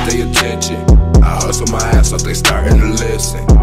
their attention. I hustle my ass off, they starting to listen.